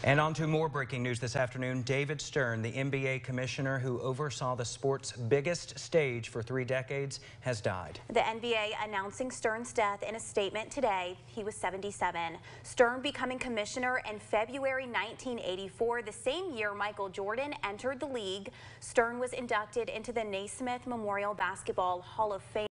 And on to more breaking news this afternoon. David Stern, the NBA commissioner who oversaw the sport's biggest stage for 3 decades, has died. The NBA announcing Stern's death in a statement today. He was 77. Stern becoming commissioner in February 1984, the same year Michael Jordan entered the league. Stern was inducted into the Naismith Memorial Basketball Hall of Fame.